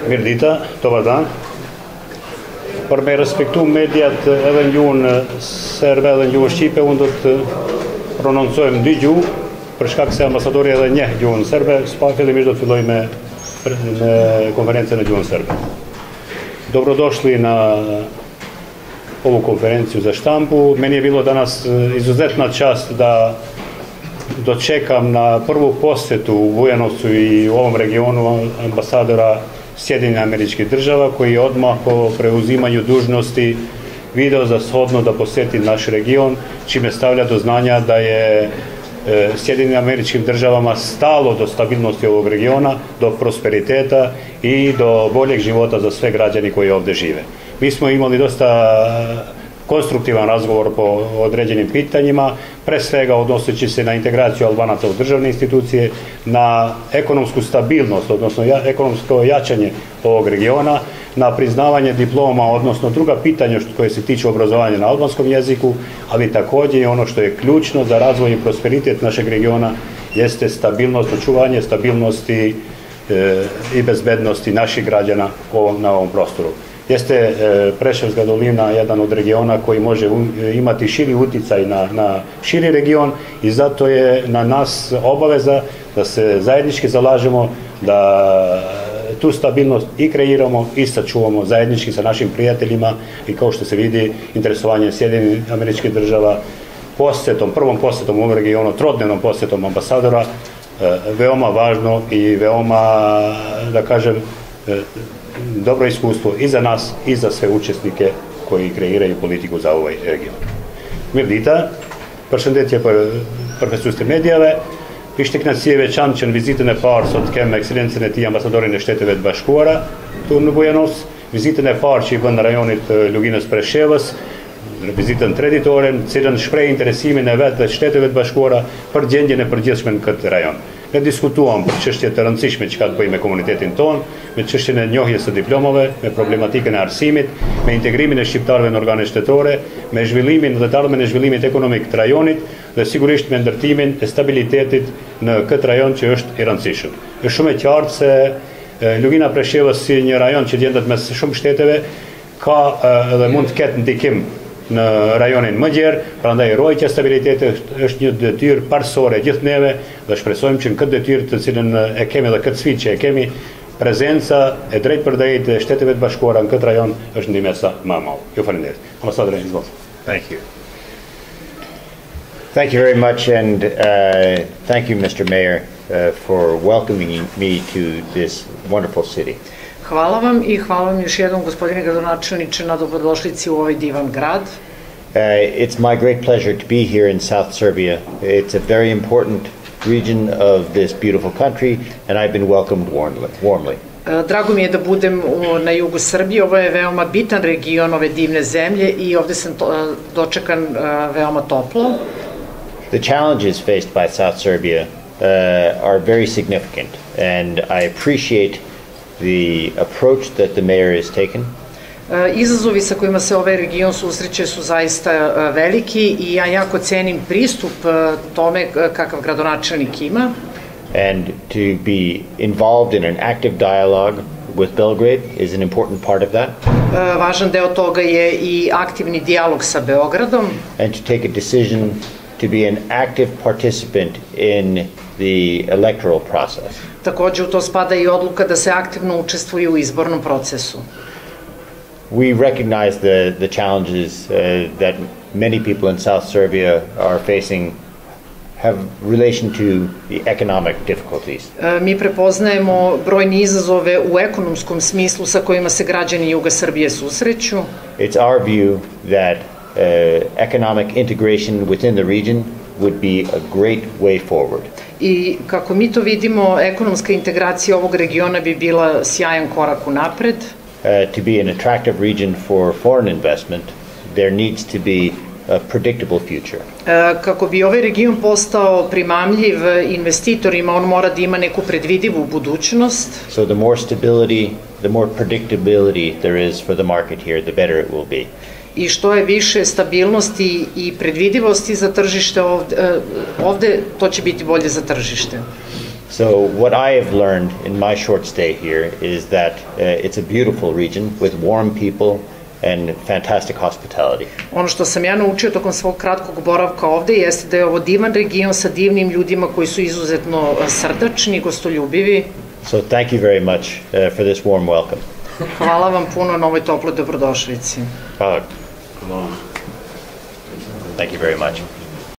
Mirdita, dobar dan. Për me respektu mediat edhe në gjuhën serbe edhe në gjuhën shqipe, unë do të prononcojmë dy gjuhë, për shkak se ambasadori edhe njeh gjuhën serbe, fillimisht do të filloj me konferencën e gjuhën serbe. Dobrodošli na ovu konferenciju za štampu. Meni je bilo danas izuzetna čast da dočekam na prvu posjetu u Bujanovcu i u ovom regionu ambasadora Sjedinjenih Američkih Država, koji je odmah po preuzimanju dužnosti video za shodno da posjeti naš region, čime stavlja do znanja da je Sjedinjenim Američkim Državama stalo do stabilnosti ovog regiona, do prosperiteta i do boljeg života za sve građani koji ovdje žive. Mi smo imali dosta konstruktivan razgovor po određenim pitanjima, pre svega odnoseći se na integraciju Albanaca u državne institucije, na ekonomsku stabilnost, odnosno ekonomsko jačanje ovog regiona, na priznavanje diploma, odnosno druga pitanja koje se tiču obrazovanja na albanskom jeziku, ali također i ono što je ključno za razvoj i prosperitet našeg regiona jeste stabilnost, očuvanje stabilnosti i bezbednosti naših građana na ovom prostoru. Jeste Preševska dolina jedan od regiona koji može imati širi uticaj na širi region i zato je na nas obaveza da se zajednički zalažemo da tu stabilnost i kreiramo i sačuvamo zajednički sa našim prijateljima i kao što se vidi interesovanje Sjedinjenih Američkih Država prvom posjetom u ovom regionu, trodnevnom posjetom ambasadora, veoma važno i veoma, da kažem, dobro iskustvo i za nas i za sve učesnike koji kreiraju politiku za ovaj region. Mirdita, përshëndetje përfaqësues të mediave. Ishte kënaqësi e veçantë që në vizitën e parë sot kem ekselencën e tij ambasadorin e Shteteve të Bashkuara këtu në Bujanovc, vizitën e parë që i bën në rajonit Luginës Preshevës, vizitën treditore, në cilën shpreh interesimin e vet të Shteteve të Bashkuara për gjendjen e përgjithshme në këtë rajon. Ne diskutuam për çështje të rëndësishme që ka të bëjë me komunitetin tonë, me çështjen e njohjes së diplomave, me problematikën e arsimit, me integrimin e shqiptarëve në organe shtetore, me zhvillimin dhe të ardhmen e zhvillimit ekonomik të rajonit dhe sigurisht me ndërtimin e stabilitetit në këtë rajon që është i rëndësishëm. Është shumë e qartë se Lugina Preshevës si një rajon që gjendet mes shumë shteteve ka dhe mund të ketë ndikim në rajonin më gjerë, prandaj ruajtja e stabilitetit është një detyrë parësore gjithë neve dhe shpresojmë që në këtë detyrë të cilën e kemi dhe këtë sfidë që e kemi, prezenca e drejtpërdrejtë e Shteteve të Bashkuara në këtë rajon është ndihmësa më e madhe. Ju faleminderit. Ambasador Izvolt. Thank you. Thank you very much, and thank you, Mr. Mayor, for welcoming me to this wonderful city. Hvala vam i hvala vam još jednom, gospodine gradonačelniče, na dobrodošlici u ovaj divan grad. It's my great pleasure to be here in South Serbia. It's a very important region of this beautiful country, and I've been welcomed warmly. Drago mi je da budem na jugu Srbije. Ovo je veoma bitan region ove divne zemlje i ovde sam dočekan veoma toplo. The challenges faced by South Serbia are very significant, and I appreciate the approach that the mayor has taken. Izazovi sa kojima se ovaj region susreće su zaista veliki i ja jako cenim pristup tome kakav gradonačelnik ima. And to be involved in an active dialogue with Belgrade is an important part of that. Važan deo toga je i aktivni dijalog sa Beogradom. And to take a decision to be an active participant in the electoral process. Takođe u to spada i odluka da se aktivno učestvuje u izbornom procesu. We recognize the challenges that many people in South Serbia are facing have relation to the economic difficulties. Mi prepoznajemo brojne izazove u ekonomskom smislu sa kojima se građani juga Srbije susreću. It's our view that economic integration within the region would be a great way forward. I kako mi to vidimo, ekonomska integracija ovog regiona bi bila sjajan korak unapred. To be an attractive region for foreign investment, there needs to be a predictable future. Kako bi ovaj region postao primamljiv investitorima, on mora da ima neku predvidivu budućnost. So the more stability, the more predictability there is for the market here, the better it will be. I što je više stabilnosti i predvidivosti za tržište ovde, to će biti bolje za tržište. So what I have learned in my short stay here is that it's a beautiful region with warm people and fantastic hospitality. Ono što sam ja naučio tokom svog kratkog boravka ovde jeste da je ovo divan region sa divnim ljudima koji su izuzetno srdačni, gostoljubivi. So thank you very much for this warm welcome. Hvala vam puno na ovoj toploj dobrodošlici. Thank you very much.